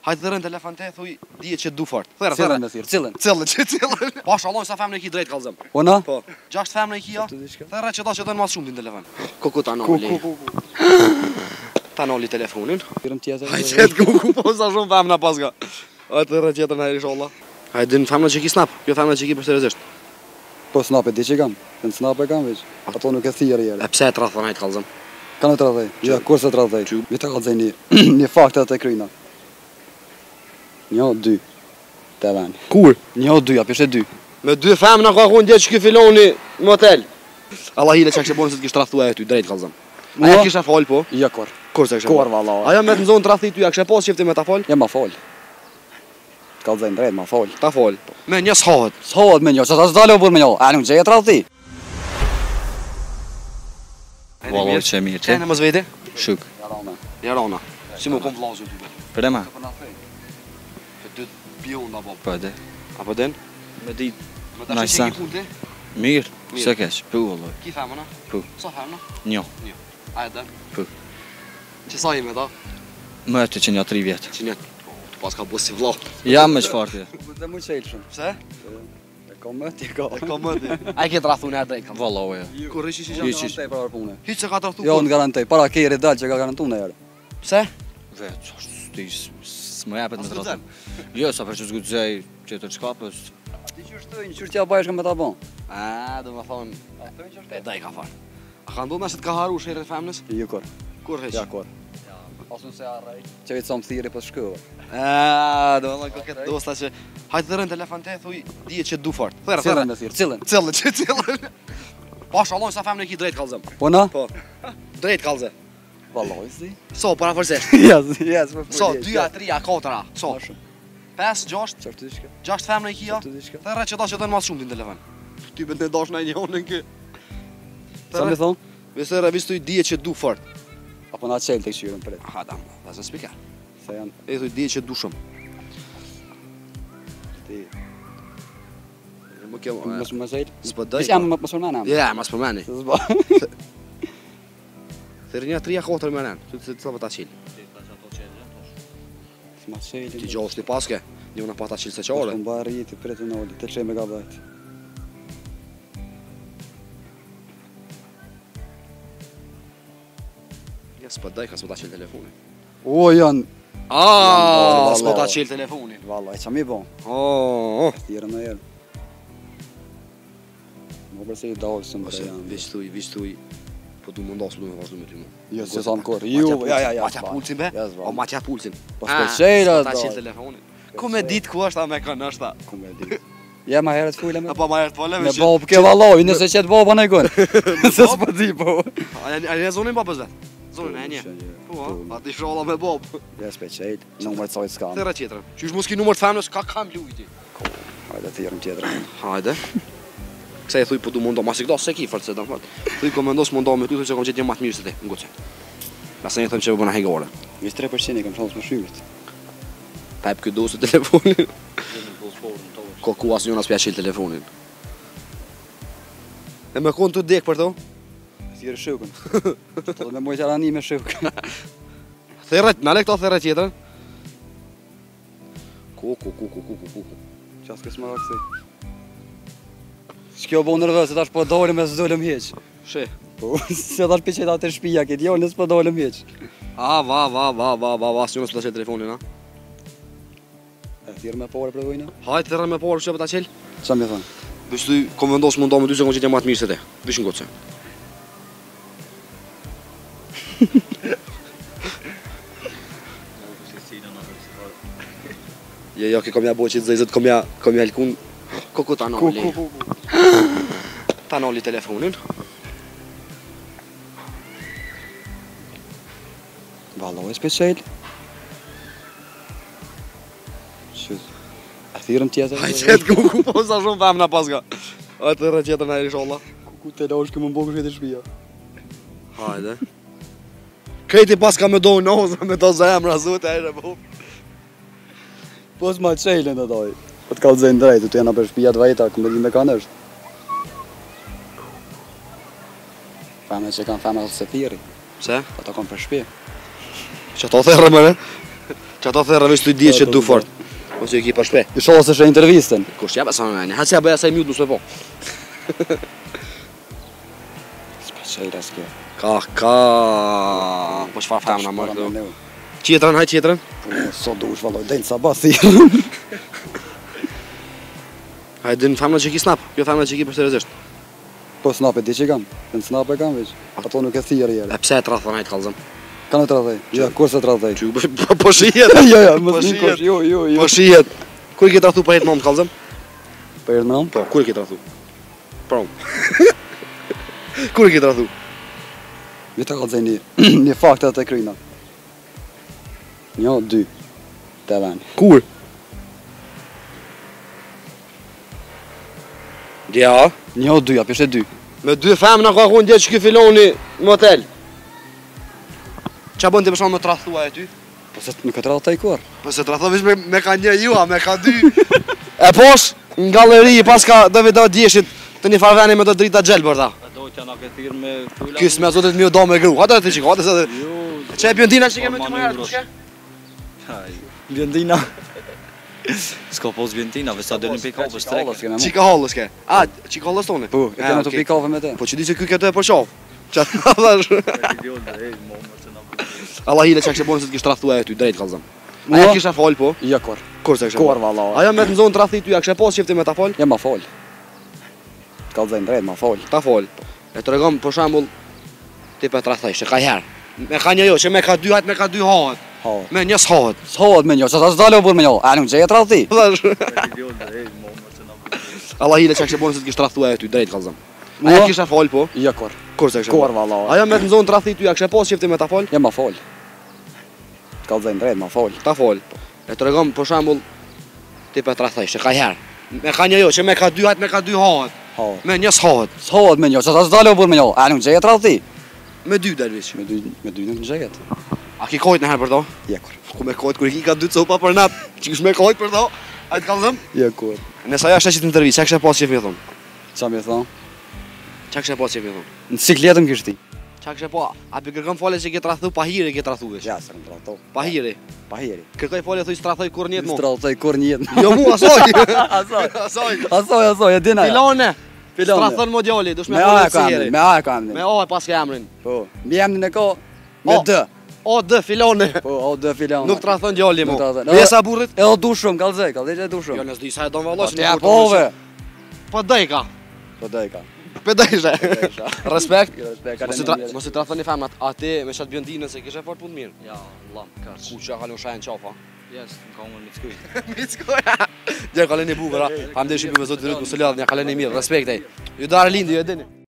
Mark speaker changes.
Speaker 1: Hajtë dhe rënë telefon te, thuj, dije që du fort. Thera,
Speaker 2: Cilën me thirr, cilën?
Speaker 1: Cilën. Pasha Allah sa femnë e ki drejt kallëzëm.
Speaker 2: Po na?
Speaker 1: Po. 6 femnë e ki ja. Thera që ta që dënë mas shumë din telefon. Kuku ta
Speaker 2: Ku
Speaker 1: noli. Ta noli telefonin.
Speaker 2: Firëm tjetër.
Speaker 1: Hajtë qëtë kuku po sa shumë femna paska. Hajtë dhe rënë tjetër në inshallah. Hajtë din femna që ki snap. Kjo femna që ki për seriozisht.
Speaker 2: Po snap e di që kam. Në snap e kam veç. Ato nuk e thirr jere.
Speaker 1: E pse e tradhën hajtë kallëzëm?
Speaker 2: Kanë të radhej. Ja, kurse të radhej. Mi të kallëzej një fakte të kryna. 1, 2. Te veni.
Speaker 1: Kur?
Speaker 2: 1, 2, apo ishte 2.
Speaker 1: Me 2 femna ka konë dje që ki filoni në hotel. Allah hile që kështë bonë se të kishtë rathua e ty, drejt kallëzëm. Aja kishtë a fol po?
Speaker 2: Ja kor.
Speaker 1: Kur se kështë
Speaker 2: Kor valla.
Speaker 1: Aja me të nëzonë të rathi ty, a kështë e posë qifti me ta fol?
Speaker 2: Ja ma fol. Të kallëzej drejt ma fol.
Speaker 1: Ta fol. Me një s'hohet.
Speaker 2: S'hohet me një, që ta s'dale o bur me një. A nuk gjeje të radhi.
Speaker 3: Valla që e mirë
Speaker 1: Që e në më zveti?
Speaker 3: Shuk.
Speaker 1: Jarona. Si më kom vlazën ty be?
Speaker 3: Për e ma?
Speaker 1: Për dy bion da bob.
Speaker 3: Po edhe.
Speaker 1: Apo den?
Speaker 3: Me dit.
Speaker 1: Më të që ki pun ti?
Speaker 3: Mirë. Se kesh. Pu valla.
Speaker 1: Ki femëna?
Speaker 3: Pu.
Speaker 1: Sa femëna?
Speaker 3: Njo.
Speaker 1: A e den?
Speaker 3: Pu.
Speaker 1: Që sa ime ta?
Speaker 3: Më e të që një 3 vjetë.
Speaker 1: Që një... Tu pas ka bus si vlo.
Speaker 3: Jam me qfarti.
Speaker 2: Dhe mu qelë shumë.
Speaker 1: Pse?
Speaker 2: E ka më ti ka.
Speaker 1: E ka më ti. A i ke trathu në e drejt kam.
Speaker 3: Valla oja.
Speaker 1: Kur ishi që
Speaker 3: Hiç.
Speaker 2: Garantej për pune.
Speaker 1: Hiq se ka trathu
Speaker 2: Jo, në garantej. Para keri dal që ka garantu në herë.
Speaker 1: Pse?
Speaker 3: Vetë, ti s'më japet me
Speaker 1: As
Speaker 3: tratë. Jo, sa për që zgudzej që të shkapës.
Speaker 2: Ti që shtoj, në qërë t'ja bajshka me ta bon.
Speaker 1: A, do më thonë... E daj ka farë. A ka ndonë se të ka haru shere femnës?
Speaker 2: Jo kor.
Speaker 1: Kur heq?
Speaker 2: Ja kor. Asun se arrej. Që vitë sa më thiri për shkëve.
Speaker 1: A, do më thonë këtë dosta që... Hajtë dhe rënë telefon te, thuj, dije që du fort. Thera,
Speaker 2: Cilën me thirr, cilën?
Speaker 1: Cilën. Pasha Allah sa femnë e ki drejt kallëzëm.
Speaker 2: Po na?
Speaker 1: Po. Drejt kallëzë.
Speaker 2: Valloj si.
Speaker 1: So, para fërsesht.
Speaker 2: Jes, më
Speaker 1: So, 2, 3, 4, so. 5, 6,
Speaker 2: Qërë të dishka?
Speaker 1: 6 femnë e ki ja.
Speaker 2: Qërë të dishka?
Speaker 1: Thera që ta që dënë mas shumë din telefon. Ty bët në dash në një honën kë.
Speaker 2: Sa me thonë?
Speaker 1: Vesera, vistuj dije që du fort.
Speaker 2: Apo na qelë të këshyrën për e.
Speaker 1: Ha, dam, dhe se spika.
Speaker 2: Se janë
Speaker 1: E thuj dije që du shumë.
Speaker 2: ti.
Speaker 1: Më kjo...
Speaker 2: Mos më qelë?
Speaker 1: S'po doj.
Speaker 2: Vishë jam më përmena.
Speaker 1: Ja, mas përmeni.
Speaker 2: Se zba.
Speaker 1: Thërë një 3-4 më nën. Ty të të ta qilë.
Speaker 2: Ma qelë.
Speaker 1: Ti gjohë shti paske. Një unë pa ta qilë se qare.
Speaker 2: Më bërë rjiti për e të noli. 3 megabajt.
Speaker 1: Ja, s'po doj ka s'po ta qilë telefoni.
Speaker 2: O, janë.
Speaker 1: Aaaa, s'po ta
Speaker 2: valla.
Speaker 1: qilë telefoni.
Speaker 2: Valla, e qa mi bon?
Speaker 1: Oh,
Speaker 2: Tjere në jelë. Më përse i dalë së më
Speaker 1: ose
Speaker 2: të janë.
Speaker 1: vishtuj. Po du mundos, du me vazhdu me ty mu.
Speaker 2: Jo, se sa në korë. Ju, ja.
Speaker 1: Matja pulsin be?
Speaker 2: Ja, s'ba.
Speaker 1: O matja pulsin.
Speaker 2: Po s'po qejra,
Speaker 1: ta
Speaker 2: do.
Speaker 1: qilë telefonin. Ku me dit ku është a me kënë është ta?
Speaker 2: Ku me di. Ja, ma herët fujle me.
Speaker 1: Apo ma herët pole
Speaker 2: Me babë ke valloj, nëse qëtë baba në gënë. Se s'po di, po.
Speaker 1: A një zonin babës vetë? Zonin e një? Po, a ti sholla me babë.
Speaker 2: Ja, s'pe qejt. Nuk më të sajt s'kam.
Speaker 1: Thera tjetërën. Qysh mos ki numër të femnës, ka kam lujti.
Speaker 2: Hajde, thirëm tjetër.
Speaker 1: Hajde. Kse e thuj po du mundo, mas i këta se ki fërë se dëmë fërë. Thuj komendos mundo me ty, thuj që kom qëtë një matë mirë se ti, ngoce. Nëse një thëmë që bëna hegore.
Speaker 2: Vis 3% i kam shansë më shyrët.
Speaker 1: Pep këtë dosë telefonin. Ko ku asë njën as pja qilë telefonin. E me konë të dekë për to?
Speaker 2: Thirë shukën. Të dhe me mojtë arani me shukën.
Speaker 1: Therët, në le këta therët tjetër? Ku.
Speaker 2: Qas kësë më raksej. Shkjo bo nërvës, se tash po dolim e s'dolim heq.
Speaker 1: She.
Speaker 2: Po, se tash pëqet atë shpija këtë jo, nësë po dolim heq.
Speaker 1: A, va, asë njën as pja qilë telefonin, ha?
Speaker 2: E thirë me pare për dojna?
Speaker 1: Hajtë therët me porë, që për ta qilë?
Speaker 2: Qa mi thonë?
Speaker 1: Vështë ty komendos mundo me ty se kom qëtë një matë mirë se ti. Vishë ngoce. Jo, ke kom ja bo qëtë zëjzët, kom ja lkun. Ku ta noli.
Speaker 2: Ku.
Speaker 1: Ta noli telefonin.
Speaker 2: Valloj, s'pe qejl. Qysh. E thirëm tjetër?
Speaker 1: Hajtë ku po sa shumë femna paska. Hajtë dhe rë tjetër në inshallah.
Speaker 2: Ku të lash këmë më bogë këtë shpija.
Speaker 1: Hajde. Krejti paska me do noza, me do zemra, zute e rëbu.
Speaker 2: Po s'ma qejlën të doj. Po të kalëzën drejtë, të jena për shpijat vajta, ku me di me kanë është. Femne që kanë femne se thiri.
Speaker 1: Pse?
Speaker 2: Po të kanë për shpi.
Speaker 1: Që to therë më ne? Që ata thërë rëvesh të dihet që du fort. Ose ju ki për shpe.
Speaker 2: I shohë se shë intervistën.
Speaker 1: Kush jep e sa me meni, ha që ja bëja sa i mjut nusme po.
Speaker 2: S'pa qejra s'ke.
Speaker 1: Ka. Po çfarë famna më këtu. Qetrën, haj qetrën.
Speaker 2: Po, so dush valloj, del sa basi.
Speaker 1: Hajde në famna që ki snap, kjo famna që ki për seriozisht.
Speaker 2: Po snap e di që kam. Në snap e kam veç. Ato nuk e thirë jere.
Speaker 1: E pse e trathon hajt kallzëm?
Speaker 2: Kanë të radhej. Jo, kur se të radhej.
Speaker 1: Po shihet.
Speaker 2: Jo, mos një kosh, jo.
Speaker 1: Po shihet. Kur i ke trathu për jetë mëmë kallzëm?
Speaker 2: Për herë nëm?
Speaker 1: Po, kur i ke trathu? Prom. Kur i ke trathu?
Speaker 2: Mi të kalzej një faktet të kryna. Një, dy. Të veni.
Speaker 1: Kur? Ja.
Speaker 2: Një, dy, a pishe dy.
Speaker 1: Me dy femna ka konë djetë që ky filoni në hotel. Qa bënd të përshamë me trathua e ty?
Speaker 2: Po se nuk e të radhej kur.
Speaker 1: Po se trathua vish me ka një jua, me ka dy. E posh, në galeri, pas ka dëve da djeshit të një farveni me të drita gjelë për ta.
Speaker 3: Do t'ja na ke thirë me fylla.
Speaker 1: Kys me zotit mi u do me gru, hata të qiko, hata se dhe... Që e pjondina që keme ty më herë, kushke?
Speaker 2: Bjendina.
Speaker 3: S'ka pos Bjentina, sa dërin pe kapës treke.
Speaker 1: Qika hallës ke? A, qika hallës tone?
Speaker 2: Po, e keme të pi kafe me te.
Speaker 1: Po që di se ky këtë e për qaf. Qa të dhash? Allah hile që kështë bojnë se të kishtë trathua e ty, drejt kallëzëm. Aja kishtë a fol po?
Speaker 2: Ja kur.
Speaker 1: Kur se kështë
Speaker 2: Kur valla.
Speaker 1: Aja me të nëzonë trathi ty, a kështë e pos qefti me ta fol?
Speaker 2: Ja ma fol. Të kalzej drejt, ma fol.
Speaker 1: Ta fol. E të regom për shambull, ti për trathej, që ka herë. Me ka një jo, që me ka dy hajt, me ka dy hahet.
Speaker 2: Hahet.
Speaker 1: Me një s'hahet.
Speaker 2: S'hohet me një, që ta s'dale u bur me një. A nuk gjeje tradhi.
Speaker 1: Dhash. Allah hile që kështë bojnë se të kishtë trathua e ty, drejt kallëzëm. Aja kishtë a fol po?
Speaker 2: Ja kur.
Speaker 1: Kur se kështë
Speaker 2: Kur valla.
Speaker 1: Aja me të nëzonë trathi ty, a kështë e pos qefti me ta fol?
Speaker 2: Ja ma fol. Të kalzej drejt, ma fol.
Speaker 1: Ta fol. E të regom për shambull, ti për trathej, që ka herë. Me ka një jo, që me ka dy hajt, me ka dy hahet.
Speaker 2: Hahet.
Speaker 1: Me një s'hahet.
Speaker 2: S'hohet me një, që ta s'dale u bur me një. A nuk gjeje tradhi.
Speaker 1: Me dy dervish.
Speaker 2: Me dy nuk gjejet.
Speaker 1: A ki kojt në herë për to?
Speaker 2: Ja kur.
Speaker 1: Ku me kojt, kur i ki ka dy copa për nat, që kish me kojt për to? Hajt kallëzëm?
Speaker 2: Ja kur.
Speaker 1: Nësa ja është që të intervjis, që kështë e pas qef mi thonë?
Speaker 2: Qa mi thon?
Speaker 1: Që kështë e pas qef mi thonë?
Speaker 2: Në cikletëm kishti.
Speaker 1: Që kështë e pa, a për kërkëm fale që ke trathu, pahiri ke trathu vesh.
Speaker 2: Ja, se në trato.
Speaker 1: Pahiri.
Speaker 2: Pahiri.
Speaker 1: Kërkoj fale thuj s'trathoj kur njetë mu.
Speaker 2: Stratoj kur njetë.
Speaker 1: Jo mu, asoj.
Speaker 2: Asoj. Asoj, e dina ja.
Speaker 1: Filone.
Speaker 2: Filone.
Speaker 1: Strathon mo djali, dush me
Speaker 2: Me
Speaker 1: fale
Speaker 2: A e
Speaker 1: të
Speaker 2: ka
Speaker 1: siheri.
Speaker 2: emrin, me A e ka emrin.
Speaker 1: Me A e pas ke emrin.
Speaker 2: Po, mi emrin e ka me
Speaker 1: O.
Speaker 2: D.
Speaker 1: O, dë, filone.
Speaker 2: Po, o D filon.
Speaker 1: Nuk trathon djali mu.
Speaker 2: Nuk trathon.
Speaker 1: Besa burrit.
Speaker 2: E o du shumë, kalzej që e du
Speaker 1: Jo,
Speaker 2: shumë.
Speaker 1: nësë di sa e don vallosh.
Speaker 2: Te pove.
Speaker 1: Po dëj ka.
Speaker 2: Po dej ka.
Speaker 1: Po dëjshe. Respekt.
Speaker 2: Respekt,
Speaker 1: Mos i trathoni femnat, ati me qatë bjondinën se kishe fort punë mirë.
Speaker 3: Ja, Allah, karç.
Speaker 1: Ku që kalon shajen qafa.
Speaker 3: Jes, më ka unë mitskoj.
Speaker 1: Mitskoja. Djerë kalon e bukura. Hamde shqipi me zotë vërët, musë lëdhë, një kalon e mirë, respektej. Ju darë lindi, ju e dini.